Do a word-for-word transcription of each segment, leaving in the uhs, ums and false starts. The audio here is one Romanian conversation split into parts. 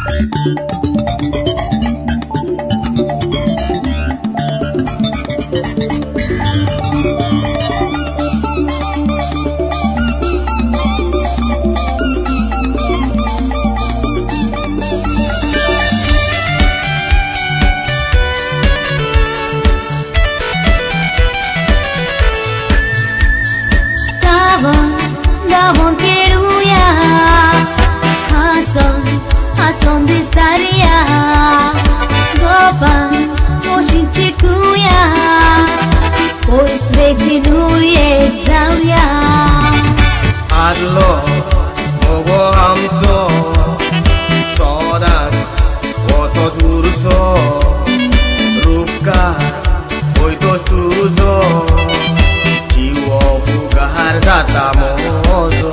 Davon keruya, hason, hason de saria, gopan, moshin chikuya, pois vejinuye exauya. Adlo, obo amcho, sodan, oto turso, rupka, oito tuzo. Hargata mozo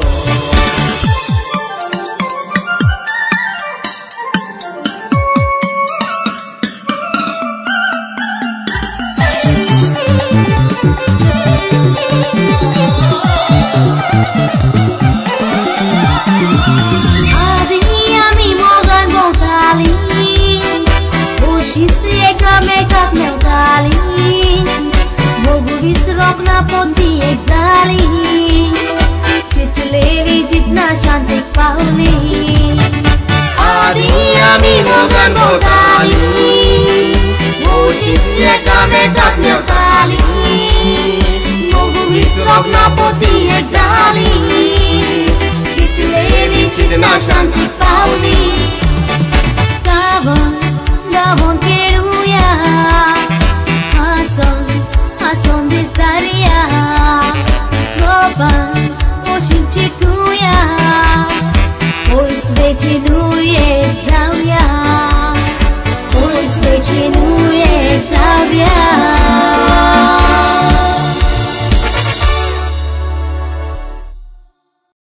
Adi ami mogan botali Ushitsi eka mekap meutali Mogu visrok na poti exali Chitleli jitna shanti pauli Adi ami mogan botali Ushitsi eka mekap meutali Mogu visrok na poti exali Chitleli jitna shanti pauli